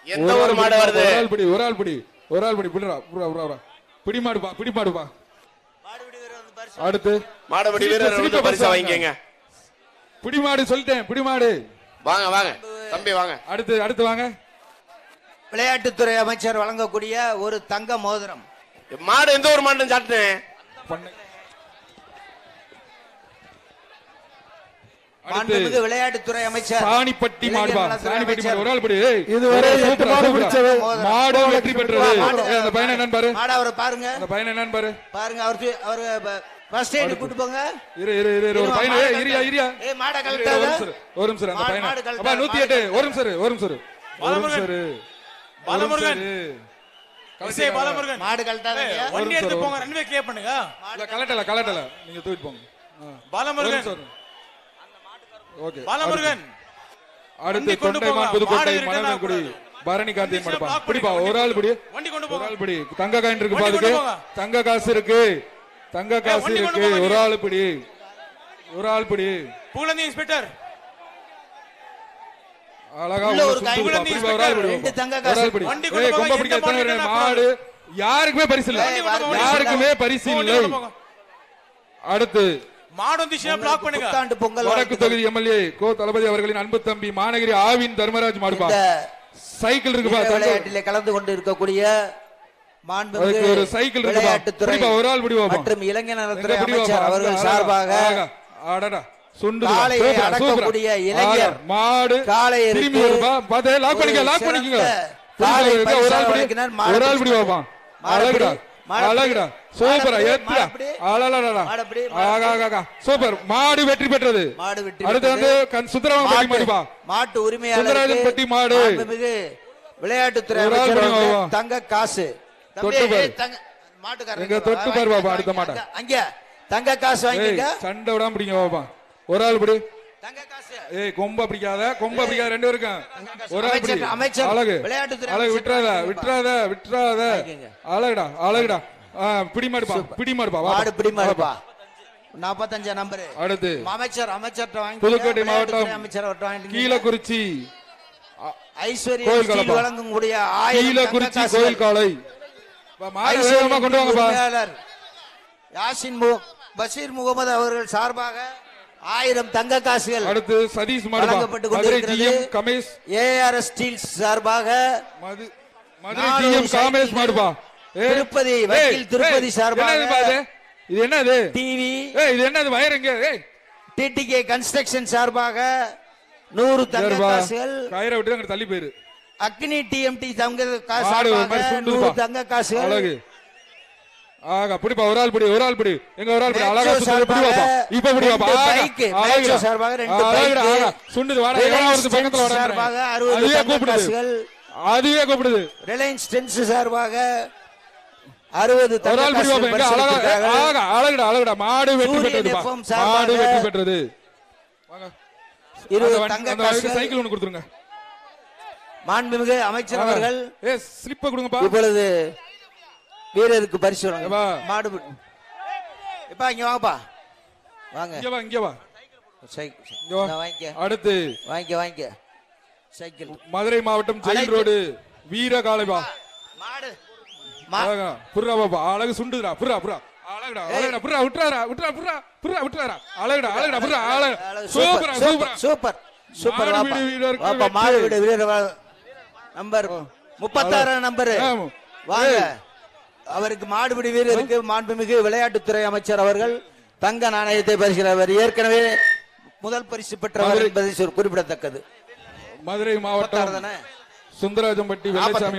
எந்த ஒரு மாடு வருது? ஒரு ஆள் பிடி பிடிடா. பிடி மாடுப்பா. அடுத்து மாடுபிடி வீரர் பரிசு வாங்கிக்கங்க. பிடி மாடு சொல்லிட்டேன். பிடி மாடு வாங்க தம்பி வாங்க. அடுத்து வாங்க. விளையாட்டுத்துறை அமைச்சர் வழங்கக்கூடிய ஒரு தங்க மோதிரம். மாடு எந்த ஒரு மாடு சாட்டினேன். விளையாட்டுத்துறை அமைச்சர் சாணிப்பட்டி மாடுபா. சாணிப்பட்டி மாடு ஒரு ஆள் படி. இதுவரை மாடு வெற்றி பெற்றது. அந்த பையன் என்னன்னு பாரு. மாடு அவரை பாருங்க. அந்த பையன் என்னன்னு பாரு. பாருங்க அவர் ஃபர்ஸ்ட் எய்ட் கூட்டி போங்க. இரு ஒரு பையன் இரியா. ஏய் மாட கலட்டாத. ஒரு நிமிஷம் அந்த பையன். அப்பா 108 ஒரு நிமிஷம். பாலமுருகன் கலசே பாலமுருகன் மாடு கலட்டாதீங்க. வண்டி எடுத்து போங்க. ரன்வே கிளியர் பண்ணுங்க. கலட்டல நீங்க தூக்கிட்டு போங்க. பாலமுருகன் ஓகே. பாலமுருகன் அடுத்து தொண்டைமான் புதுக்கோட்டை மணனகுடி பரணி கார்த்தியன் மாடுபா. பிடிப்பா ஒரு ஆள் பிடி. வண்டி கொண்டு போங்க. ஒரு ஆள் பிடி. தங்க காயின் இருக்கு பாதுக்கு. தங்க காசு இருக்கு. ஒரு ஆள் பிடி. புகழந்தி இன்ஸ்பெக்டர் அழகா ஒரு ஆள் பிடி. ரெண்டு தங்க காசு. வண்டி கொண்டு போங்க. கொம்ப பிடிக்க மாடு யாருக்குமே பரிசு இல்லை. அடுத்து மாடு வந்துச்சுனா பிளாக் பண்ணுங்க. வடக்கு தொகுதி எம்எல்ஏ கோ தளபதி அவர்களின் அன்பு தம்பி மாநகரி ஆவின் தர்மராஜ் மாடுபா. சைக்கிள் இருக்குப்பா. விளையாட்டிலே கலந்து கொண்டு இருக்கக்கூடிய மாண்புமிகு ஒரு சைக்கிள் இருக்குப்பா. ஒரு ஆள் பிடி வாப்பா. மற்றும் இளைஞர் நலத்துறை அமைச்சர் அவர்கள் சார்பாக அடடா சுண்டு காளையை அடக்கக்கூடிய இளைஞர் மாடு திரும்பி வருப்பா. பாத்து லாக் பண்ணிக்கங்க. ஒரு ஆள் பிடி வாப்பா. அழகுடா சூப்பரா ஏத்துடா. அழகா சூப்பர். மாடு வெற்றி பெற்றது. அடுத்து வந்து சுந்தரராஜன் மாடுபா. மாட்டு உரிமையாளர் பட்டி மாடு. விளையாட்டுத்துறை அமைச்சர் தங்க காசு. மாட்டுக்காரங்க தொட்டு பாரு பாப்பா. அடுத்த மாட்டை அங்க தங்க காசு வாங்கிக்க. சண்டை விடாம பிடிங்க பாப்பா. ஒரு ஆள் பிடி. ஏய் கொம்ப பிடிக்காத ரெண்டு பேருக்கும் ஒரு ஆள் பிடி. அழகு விட்டுறாத. அழகுடா பிடி மாடுப்பா. மாடு பிடி மாடுப்பா. 45 நம்பர். அடுத்து அமைச்சர்ட்ட வாங்கி புதுக்கோட்டை மாவட்டம் அமைச்சர்ட்ட வாங்கி கீழக்குறிச்சி ஐஸ்வர்யா வழங்கக்கூடிய கீழக்குறிச்சி கோயில் காளை மாடு வேகமா கொண்டு வாங்கப்பா. யாசின் பஷீர் முகமது அவர்கள் சார்பாக 1000 தங்க காசுகள். அடுத்து சதீஷ் வழங்கப்பட்டு கொண்டிருக்கிறது. ஏஆர்எஸ் ஸ்டீல்ஸ் சார்பாக மதுரை ஜிஎம் காமேஷ் மாடுபா. திருப்பதி வக்கீல் திருப்பதி சார்பாக இது என்னது டிவி. இது என்னது வயரிங். டிடிகே கன்ஸ்ட்ரக்ஷன் சார்பாக 100 தங்க காசுகள். கயிறை விட்டு அங்க தள்ளி போயிரு. அக்னி டிஎம்டி தங்க காசு 100 தங்க காசுகள். அழகு பிடிப்பா. ஒரு ஆள் பிடி. எங்க ஒரு ஆள் பிடி. அழகா பிடி வாப்பா. இப்ப பிடி வாப்பா. பைக் சார்பாக 2 பைக் சுண்டுது. வாடா எவனாவது பக்கத்துல வாடா. சார்பாக 60 காசுகள். அதுவே கூப்பிடுது. ரிலையன்ஸ் டென்ஸ் சார்பாக 60 தங்க காசுகள். அழகுடா மாடு வெற்றி பெற்றது. வாங்க 20 தங்க காசுகள். சைக்கிள் ஒன்னு கொடுத்துருங்க. மாண்புமிகு அமைச்சர் அவர்கள் ஸ்லிப்ப கொடுங்கப்பா. இப்பொழுது வீரருக்கு பரிசு வழங்க. மாடு இப்ப இங்க வாங்கப்பா. வாங்க இங்க வா. வாங்கிக்க. அடுத்து வாங்கிக்க சைக்கிள். மதுரை மாவட்டம் ஜெயில் ரோடு வீர காளைபா. மாடு புர்ரா பாப்பா. அழகு சுண்டுதுடா. புர்ரா அழகுடா விட்டுறாரா. அழகுடா புர்ரா. சூப்பர் பாப்பா. மாடு வீரர் நம்பர் 36 நம்பர். வாங்க. அவருக்கு மாடுபிடி வீரருக்கு மாண்புமிகு விளையாட்டுத்துறை அமைச்சர் அவர்கள் தங்க நாணயத்தை பரிசுகிறார். ஏற்கனவே முதல் பரிசு பெற்றவர் என்பதை குறிப்பிடத்தக்கது. மதுரை மாவட்டம் சுந்தராஜம்பட்டி வெள்ளச்சாமி